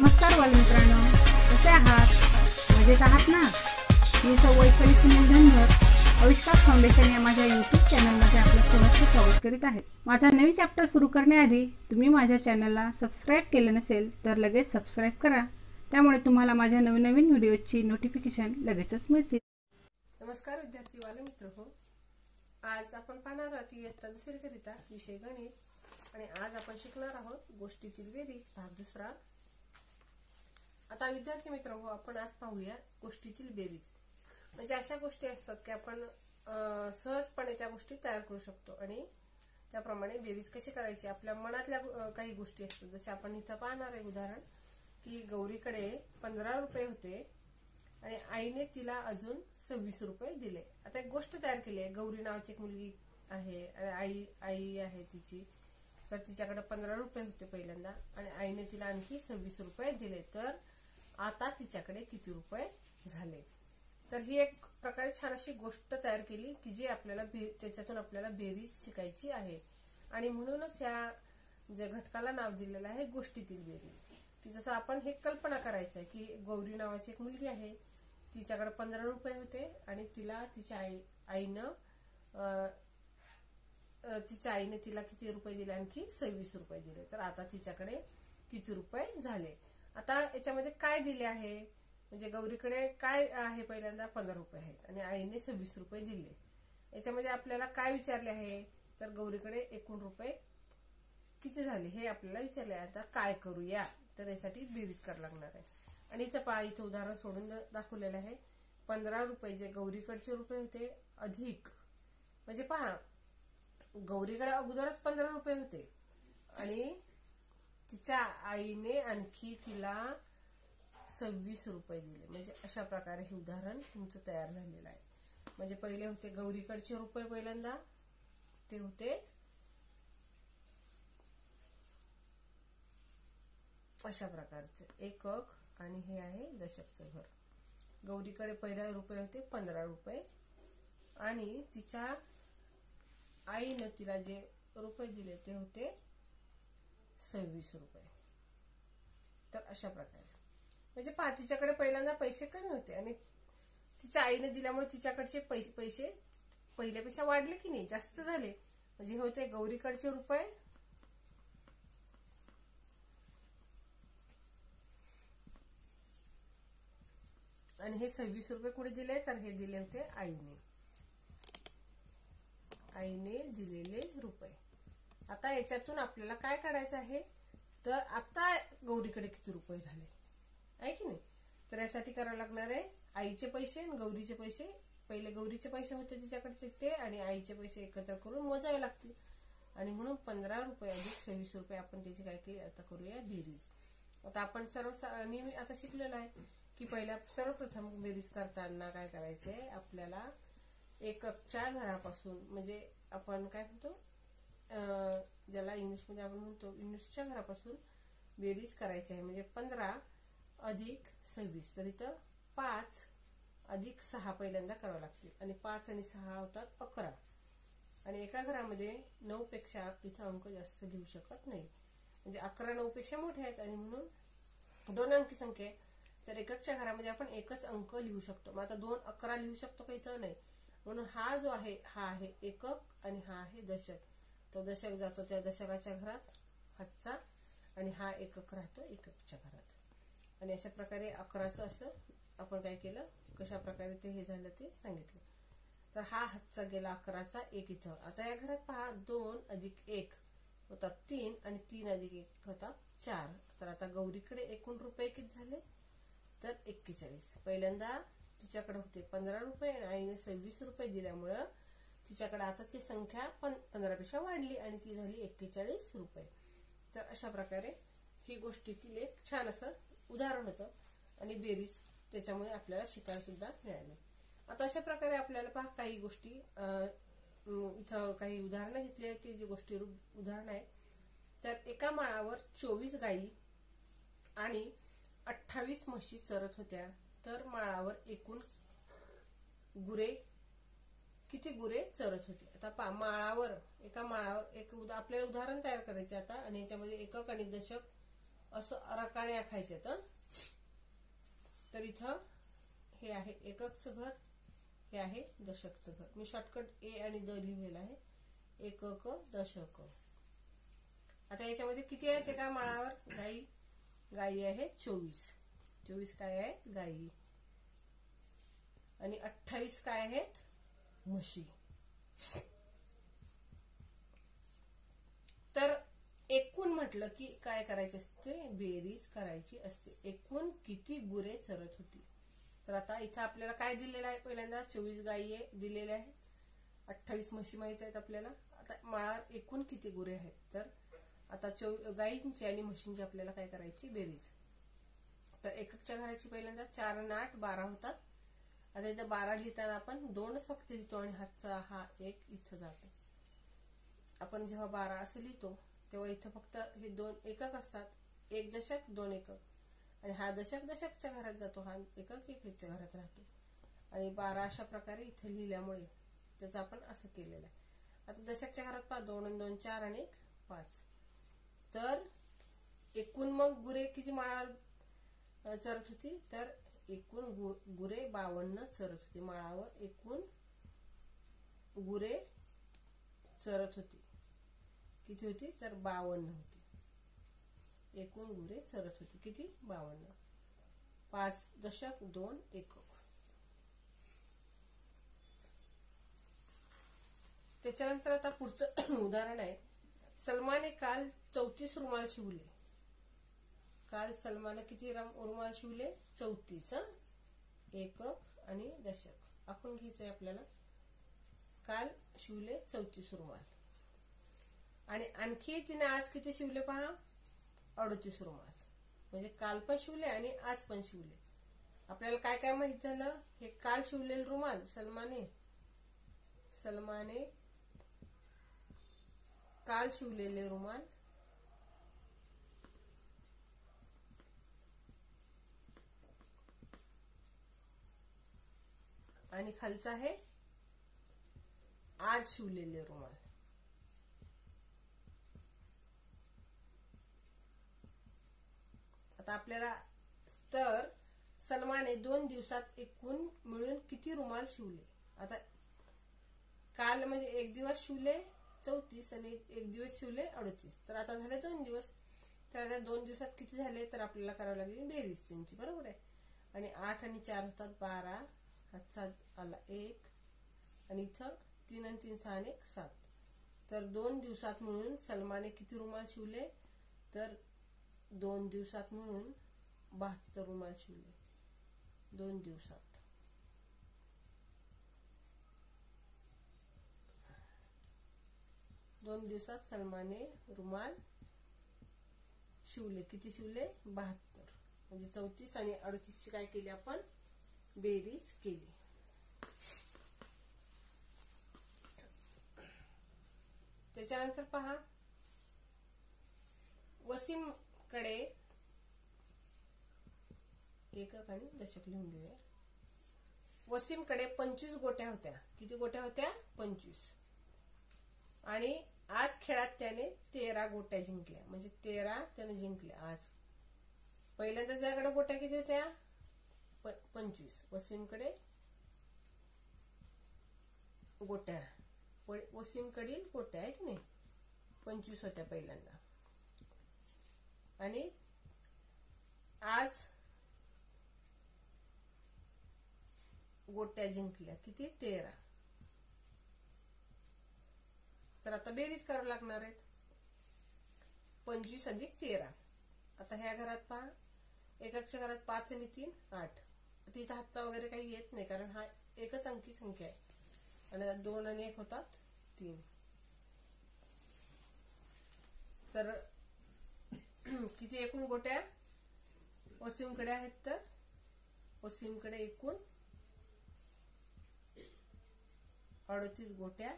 नमस्कार बालमित्रांनो, कसे आहात? मजेत आहात ना? मी वैशाली सुनील धनगर आविष्कार फाउंडेशन या माझ्या यूट्यूब चॅनलमध्ये आपलं सहर्ष स्वागत करीत आहे। माझा नवीन चॅप्टर सुरू करण्याआधी तुम्ही माझ्या चॅनलला सबस्क्राईब केले नसेल तर लगेच सबस्क्राईब करा, त्यामुळे तुम्हाला माझ्या नवीन व्हिडिओची नोटिफिकेशन लगेचच मिळतील। नमस्कार विद्यार्थी बालमित्रहो, आज आपण पाहणार आहोत इयत्ता दुसरी करिता विषय गणित आणि आज आपण शिकणार आहोत गोष्टीतील बेरीज भाग दुसरा। आता विद्यार्थी मित्रांनो, आपण आज पाहूया गोष्टीतील बेरीज। म्हणजे अशा गोष्टी असतात की आपण सहजपणे त्या गोष्टी तयार करू शकतो आणि त्याप्रमाणे बेरीज कशी करायची आपल्या मनातल्या काही गोष्टी असतात। जसे आपण इथं पाहणार आहे उदाहरण की गौरीकडे 15 रुपये होते आणि आईने तिला अजून 26 रुपये दिले। आता एक गोष्ट तयार केली आहे। गौरी नावाची एक मुलगी आहे आणि आई आहे तिची, तर तिच्याकडे 15 रुपये होते पहिल्यांदा आणि आईने तिला आणखी 26 रुपये दिले, तर आता तिच्याकडे किती रुपये झाले। तर ही एक प्रकारे छान अशी गोष्ट तयार केली की जी आपल्याला त्याच्यातून आपल्याला बेरीज शिकायची आहे आणि म्हणूनच या जे घटकाला नाव दिलेलं आहे गोष्टीतील बेरीज। की जसं आपण हे कल्पना करायचं आहे की गौरी नावाची एक मुलगी आहे, तिच्याकडे 15 रुपये होते आणि तिला तिच्या आईने तिला किती रुपये दिले, आणखी 26 रुपये दिले, तर आता तिच्याकडे किती रुपये झाले। आता याच्यामध्ये काय दिले आहे, म्हणजे गौरीकडे काय आहे, पहिल्यांदा 15 रुपये आहेत आणि आईने 26 रुपये दिले। याच्यामध्ये आपल्याला काय विचारले आहे, तर गौरीकडे एकूण रुपये किती झाले हे आपल्याला विचारले आहे। आता काय करूया, तर यासाठी बेरीज करावी लागणार आहे आणि इथं पहा, इथं उदाहरण सोडून दाखवलेलं आहे। 15 रुपये जे गौरीकडचे रुपये होते अधिक, म्हणजे पहा गौरीकडे अगोदरच 15 रुपये होते आणि तिच्या आईने आणखी तिला 26 रुपये दिले। म्हणजे अशा प्रकारे हे उदाहरण तुमचं तयार झालेलं आहे। म्हणजे पहिले होते गौरीकडचे रुपये, पहिल्यांदा ते होते अशा प्रकारचे एकक आणि हे आहे दशकचं घर। गौरीकडे पहिल्या रुपये होते 15 रुपये आणि तिच्या आईने तिला जे रुपये दिले ते होते 26 रुपये। तर अशा प्रकारे म्हणजे पहा, तिच्याकडे पहिल्यांदा पैसे कमी होते आणि तिच्या आईने दिल्यामुळे तिच्याकडचे पैसे पहिल्यापेक्षा वाढले की नाही, जास्त झाले। म्हणजे हे होते गौरीकडचे रुपये आणि हे 26 रुपये कुठे दिले, तर हे दिले होते आईने दिलेले रुपये। आता याच्यातून आपल्याला काय काढायचं आहे, तर आता गौरीकडे किती रुपये झाले आहे की नाही। तर यासाठी करावं लागणार आहे आईचे पैसे आणि गौरीचे पैसे। पहिले गौरीचे पैसे होते तिच्याकडचे ते आणि आईचे पैसे एकत्र करून मोजावे लागतील आणि म्हणून 15 रुपये अधिक 26 रुपये आपण त्याची काय केली, आता करूया बेरीज। आता आपण नेहमी आता शिकलेलं आहे की सर्वप्रथम बेरीज करताना काय करायचंय, आपल्याला एककच्या घरापासून, म्हणजे आपण काय म्हणतो ज्याला इंग्लिशमध्ये आपण म्हणतो युनिट्सच्या घरापासून बेरीज करायची आहे। म्हणजे 15 अधिक 26, तर इथं 5 अधिक 6 पहिल्यांदा करावं लागतील आणि 5 आणि 6 होतात 11 आणि एका घरामध्ये 9 पेक्षा इथं अंक जास्त लिहू शकत नाही। म्हणजे 11 9 पेक्षा मोठे आहेत आणि म्हणून 2 अंकी संख्या आहे, तर एककच्या घरामध्ये आपण एकच अंक लिहू शकतो। मग आता 2 11 लिहू शकतो का, इथं नाही। म्हणून हा जो आहे हा आहे एकक आणि हा आहे दशक। तो दशक जातो त्या दशकाच्या घरात हातचा आणि हा एकक राहतो एककच्या घरात। आणि अशा प्रकारे 11चं असं आपण काय केलं, कशा प्रकारे ते हे झालं ते सांगितलं। तर हा हातचा गेला 11चा, एक इथं। आता या घरात पहा 2 अधिक 1 होतात 3 आणि 3 अधिक 1 होतात 4। तर आता गौरीकडे एकूण रुपये किती झाले, तर 41। पहिल्यांदा तिच्याकडे होते 15 रुपये आणि आईने 26 रुपये दिल्यामुळं तिच्याकडे आता ती संख्या 15 पेक्षा वाढली आणि ती झाली 41 रुपये। तर अशा प्रकारे ही गोष्टीतील एक छान असं उदाहरण होतं आणि बेरीज त्याच्यामुळे आपल्याला शिकायला सुद्धा मिळाली। आता अशा प्रकारे आपल्याला पहा काही गोष्टी इथं काही उदाहरणं घेतली आहेत, ती जी गोष्टी उदाहरण आहे। तर एका माळावर 24 गायी आणि 28 म्हशी चरत होत्या, तर माळावर एकूण किती गुरे चरत होती। आता पहा, एका माळावर आपल्याला उदाहरण तयार करायचे आता आणि याच्यामध्ये एकक आणि दशक असं रकाने आखायचे. तर इथं हे आहे एककचं घर, हे आहे दशकचं घर. मी शॉर्टकट ए आणि द लिहिलेलं आहे. एकक दशक. आता याच्यामध्ये किती आहे ते का माळावर गायी आहे 24 काय आहेत गायी, आणि 28 काय आहेत म्हशी. तर एकूण म्हटलं की काय करायचे असते, बेरीज करायची असते. एकूण किती गुरे चरत होती. तर आता इथं आपल्याला काय दिलेलं आहे, पहिल्यांदा 24 गायी दिलेल्या आहेत, 28 म्हशी माहित आहेत आपल्याला. आता माळावर एकूण किती गुरे आहेत, तर आता गायींची आणि म्हशींची आपल्याला काय करायची बेरीज. तर एककच्या घराची पहिल्यांदा 4 आणि 8 12 होतात. आता इथं 12 लिहिताना आपण 2च फक्त लिहितो आणि हातचा हा 1 इथं जातो. आपण जेव्हा 12 असं लिहितो तेव्हा इथं फक्त हे 2 एकक असतात. 1 दशक 2 एकक, आणि हा दशकच्या घरात जातो, हा एकक एककच्या घरात राहतो. आणि 12 अशा प्रकारे इथं लिहिल्यामुळे त्याचं आपण असं केलेलं आहे. आता दशकच्या घरात 5 2 आणि 2 4 आणि 1 5. तर एकूण मग गुरे किती माळावर चरत होती, तर एकूण गुरे 52 चरत होती. माळावर एकूण गुरे चरत होती. किती होती, तर 52 होती. एकूण गुरे चरत होती किती, 52. 5 दशक 2 एकक. त्याच्यानंतर आता पुढचं उदाहरण आहे. सलमाने काल 34 रुमाल शिवले. काल सलमाने किती रुमाल शिवले, 34. एकक आणि दशक आपण घ्यायचंय आपल्याला. काल शिवले 34 रुमाल, आणि आणखी तिने आज किती शिवले पहा, 38 रुमाल. म्हणजे काल पण शिवले आणि आज पण शिवले. आपल्याला काय काय माहित झालं, हे काल शिवलेले रुमाल सलमाने काल शिवलेले रुमाल, आणि खालचा आहे आज शिवलेले रुमाल. आता आपल्याला तर सलमाने 2 दिवसात एकूण मिळून किती रुमाल शिवले. आता काल म्हणजे एक दिवस शिवले 34 आणि एक दिवस शिवले 38. तर आता झाले 2 दिवस. तर आता 2 दिवसात किती झाले, तर आपल्याला करावं लागेल बेरीज त्यांची, बरोबर आहे. आणि 8 आणि 4 होतात 12, हातचा आला 1, आणि इथं 3 आणि 3 6 आणि 1 7. तर 2 दिवसात मिळून सलमाने किती रुमाल शिवले, तर 2 दिवसात मिळून 72 रुमाल शिवले. 2 दिवसात. सलमाने रुमाल शिवले. किती शिवले, 72. म्हणजे 34 आणि 38 ची काय केली आपण, बेरीज केली. त्याच्यानंतर पहा, वसीम कडे एकक आणि दशक लिहून घेऊया. वसीम कडे 25 गोट्या होत्या. किती गोट्या होत्या, 25. आणि आज खेळात त्याने 13 गोट्या जिंकल्या. म्हणजे 13 त्याने जिंकल्या आज. पहिल्यांदा त्याच्याकडे गोट्या किती होत्या, 25. वसीमकडे गोट्या, वसीमकडील गोट्या आहे की नाही, 25 होत्या पहिल्यांदा. आणि आज गोट्या जिंकल्या किती, 13. तर आता बेरीज करावं लागणार आहेत. 25 अधिक 13. आता ह्या घरात पहा, एककच्या घरात 5 आणि 3 8. आता इथं हातचा वगैरे काही येत नाही, कारण हा एकच अंकी संख्या आहे. आणि 2 आणि 1 होतात 3. तर किती एकूण गोट्या वसीमकडे आहेत, तर वसीमकडे एकूण 38 गोट्या.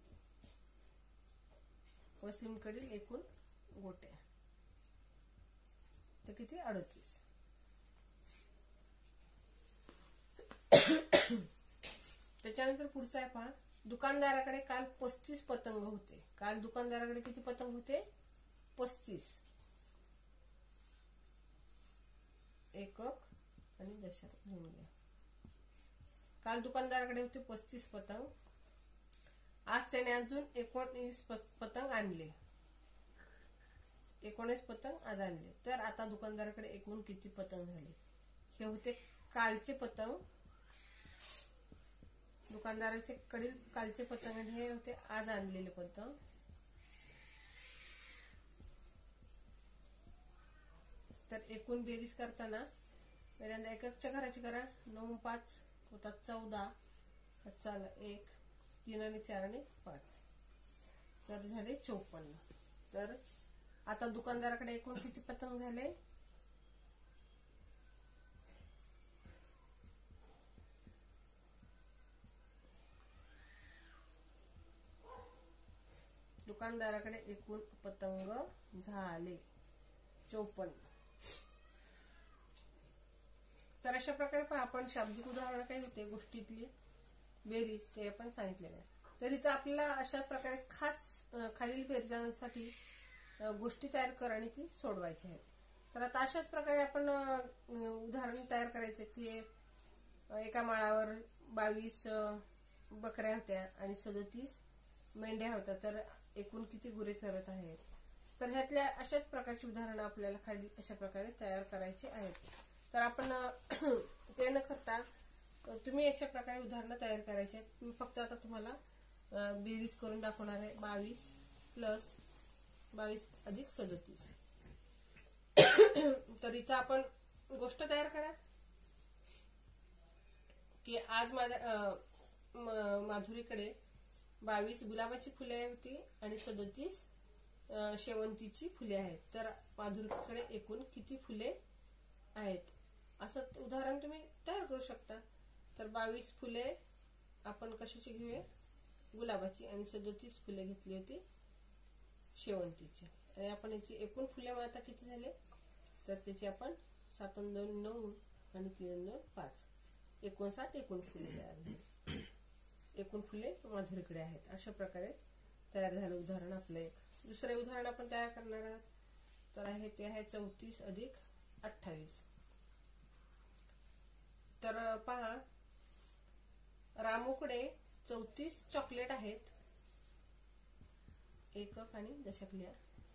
वसीमकडील एकूण गोट्या तर किती, 38. त्याच्यानंतर पुढचा आहे पहा, दुकानदाराकडे काल 35 पतंग होते. काल दुकानदाराकडे किती पतंग होते, 35. एकक आणि दशक लिहून घ्या. काल दुकानदाराकडे होते 35 पतंग, आज त्याने अजून 19 पतंग आणले. 19 पतंग आज आणले. तर आता दुकानदाराकडे एकूण किती पतंग झाले? हे होते कालचे पतंग, दुकानदाराचे कडील कालचे पतंग, आणि हे होते आज आणलेले पतंग. तर एकूण बेरीज करताना पहिल्यांदा एककच्या घराची करा. 9 5 होतात 14, चाला 1 3 आणि 4 आणि 5, तर झाले 54. तर आता दुकानदाराकडे एकूण किती पतंग झाले? दुकानदाराकडे एकूण पतंग झाले 54. तर अशा प्रकारे पहा, आपण शाब्दिक उदाहरण काय होते गोष्टीतली बेरीज ते आपण सांगितलेलं आहे. तर इथं आपल्याला अशा प्रकारे खास खालील बेरीजांसाठी गोष्टी तयार कर आणि ती सोडवायची आहेत. तर आता अशाच प्रकारे आपण उदाहरण तयार करायचे की एका माळावर 22 बकऱ्या होत्या आणि 37 मेंढ्या होत्या, तर एकूण किती गुरे चरत आहेत. तर ह्यातल्या अशाच प्रकारची उदाहरणं आपल्याला खाली अशा प्रकारे तयार करायची आहेत. तर आपण ते न करता तुम्ही अशा प्रकारे उदाहरणं तयार करायची आहेत. मी फक्त आता तुम्हाला बेरीज करून दाखवणार आहे. 22 प्लस 22 अधिक 37. तर इथं आपण गोष्ट तयार करा की आज माझ्या माधुरीकडे 22 गुलाबाची फुले होती आणि 37 शेवंतीची फुले आहेत. तर माधुरीकडे एकूण किती फुले आहेत, असं उदाहरण तुम्ही तयार करू शकता. तर 22 फुले आपण कशाची घेऊया? गुलाबाची, आणि 37 फुले घेतली होती शेवंतीची. आणि आपण याची एकूण फुले आता किती झाले? तर त्याची आपण 7 आणि 2 9 आणि 3 आणि 2 5 59 एकूण फुले तयार झाली. एकूण फुले माधुरीकडे आहेत. अशा प्रकारे तयार झालं उदाहरण आपलं. एक दुसरे उदाहरण आपण तयार करणार आहोत. तर आहे ते आहे 34 अधिक 28. तर पहा, रामूकडे 34 चॉकलेट आहेत. एकक आणि दशक लिहा.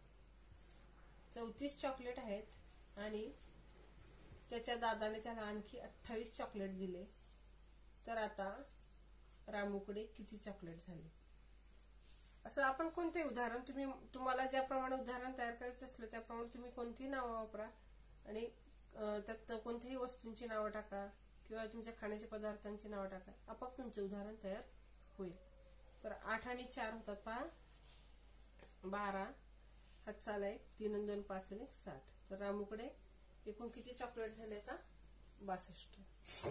34 चॉकलेट आहेत आणि त्याच्या दादाने त्याला आणखी 28 चॉकलेट दिले. तर आता रामूकडे किती चॉकलेट झाले? असं आपण कोणते उदाहरण तुम्हाला ज्याप्रमाणे उदाहरण तयार करायचं असलं त्याप्रमाणे तुम्ही कोणतीही नावं वापरा आणि त्यात कोणत्याही वस्तूंची नावं टाका किंवा तुमच्या खाण्याच्या पदार्थांची नावं टाका. आपोआप तुमचं उदाहरण तयार होईल. तर 8 आणि 4 होतात पहा 12, हात चाला 1 3 आणि 2 5 आणि 7. तर रामूकडे एकूण किती चॉकलेट झाले? आता 62.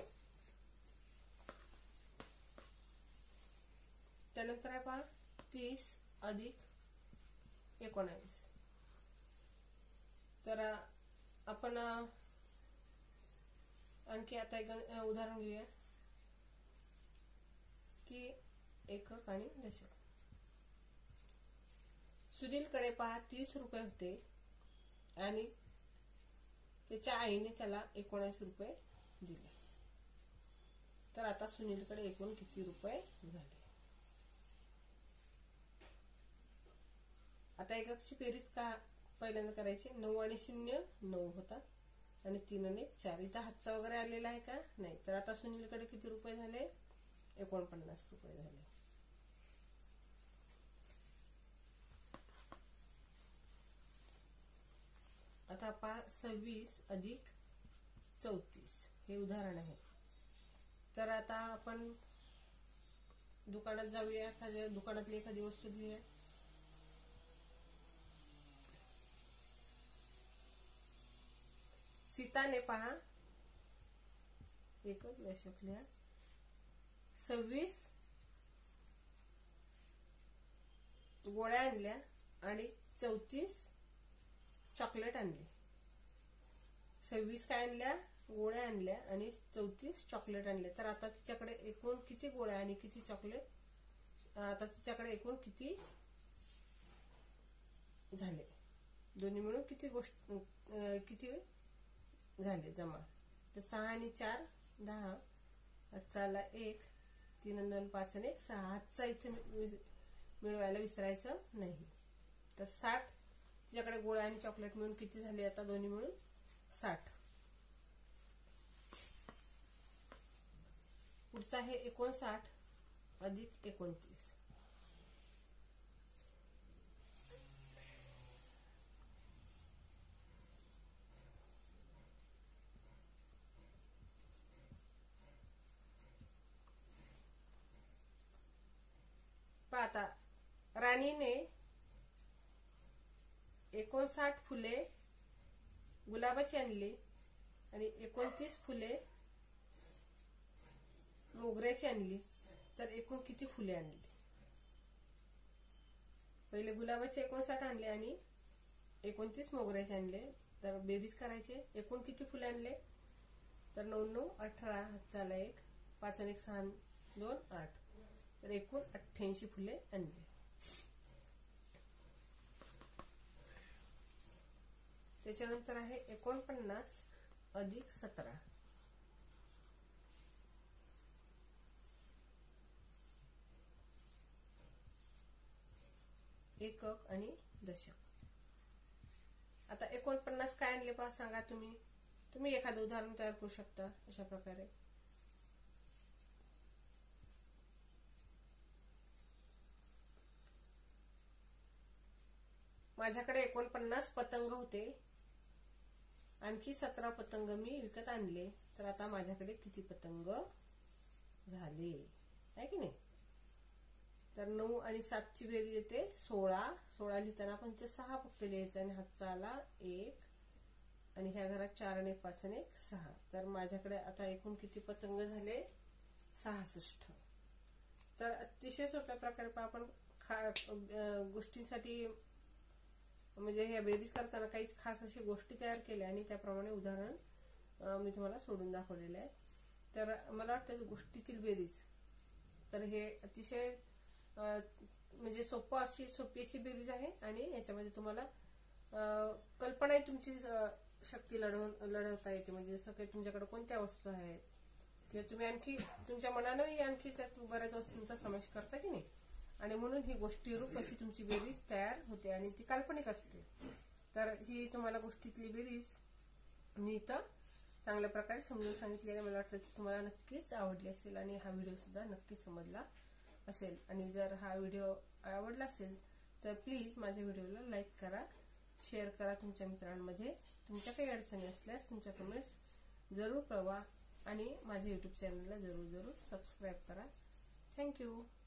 त्यानंतर आहे पहा 30 अधिक 19. तर आपण आणखी आता एक उदाहरण घेऊया की एकक आणि दशक. सुनीलकडे पहा 30 रुपये होते आणि त्याच्या आईने त्याला 19 रुपये दिले. तर आता सुनीलकडे एकूण किती रुपये झाले? आता एककची बेरीज का पहिल्यांदा करायची. 9 आणि 0 9 होता आणि 3 आणि 4. इथं हातचा वगैरे आलेला आहे का? नाही. तर आता सुनीलकडे किती रुपये झाले? 49 रुपये झाले. आता पहा 26 अधिक 34 हे उदाहरण आहे. तर आता आपण दुकानात जाऊया, दुकानातली एखादी वस्तू घेऊया. सीताने पहा एकच दशक लिहा 26 गोळ्या आणल्या आणि 34 चॉकलेट आणले. 26 काय आणल्या? गोळ्या आणल्या आणि 34 चॉकलेट आणले. तर आता तिच्याकडे एकूण किती गोळ्या आणि किती चॉकलेट? आता तिच्याकडे एकूण किती झाले? दोन्ही मिळून किती झाले जमा. तर 6 आणि 4 10, हातचा आला 1, 3 आणि 2 5 आणि 1 6. हातचा इथे मिळवायला विसरायचं नाही. तर 60. तुझ्याकडे गोळ्या आणि चॉकलेट मिळून किती झाले आता दोन्ही मिळून? 60. पुढचा आहे 59 अधिक 29. आता राणीने 59 फुले गुलाबाची आणली आणि 29 फुले मोगऱ्याची आणली. तर एकूण किती फुले आणली? पहिले गुलाबाचे 59 आणले आणि 29 मोगऱ्याचे आणले. तर बेरीज करायचे. एकूण किती फुले आणले? तर 9 9 18, हातचा आला 1, 5 आणि 1 6 2 8. तर एकूण 88 फुले आणले. त्याच्यानंतर आहे 49 अधिक 17. एकक आणि दशक. आता 49 काय आणले पहा, सांगा तुम्ही. तुम्ही एखादं उदाहरण तयार करू शकता अशा प्रकारे. माझ्याकडे 49 पतंग होते, आणखी 17 पतंग मी विकत आणले. तर आता माझ्याकडे किती पतंग झाले आहे की नाही? तर 9 आणि 7 ची बेरीज येते 16. 16 लिहिताना आपण ते 6 फक्त लिहायचं आणि हातचा आला 1 आणि ह्या घरात 4 आणि 5 आणि 1 6. तर माझ्याकडे आता एकूण किती पतंग झाले? 66. तर अतिशय सोप्या प्रकारे आपण गोष्टींसाठी म्हणजे ह्या बेरीज करताना काही खास अशी गोष्टी तयार केल्या आणि त्याप्रमाणे उदाहरण मी तुम्हाला सोडून दाखवलेले आहे. तर मला वाटतं गोष्टीतील बेरीज, तर हे अतिशय म्हणजे सोपी अशी बेरीज आहे आणि याच्यामध्ये तुम्हाला कल्पना तुमची शक्ती लढवता येते. म्हणजे जसं काही तुमच्याकडे कोणत्या वस्तू आहेत किंवा तुम्ही आणखी तुमच्या मनानंही आणखी त्यात बऱ्याच वस्तूंचा समावेश करता की नाही, आणि म्हणून ही गोष्टीरूप अशी तुमची बेरीज तयार होते आणि ती काल्पनिक असते. तर ही तुम्हाला गोष्टीतली बेरीज मी इथं चांगल्या प्रकारे समजून सांगितलेली. मला वाटतं की तुम्हाला नक्कीच आवडली असेल आणि हा व्हिडिओ सुद्धा नक्कीच समजला असेल. आणि जर हा व्हिडिओ आवडला असेल तर प्लीज माझ्या व्हिडिओला लाईक करा, शेअर करा तुमच्या मित्रांमध्ये. तुमच्या काही अडचणी असल्यास तुमच्या कमेंट्स जरूर कळवा आणि माझ्या यूट्यूब चॅनलला जरूर सबस्क्राईब करा. थँक्यू.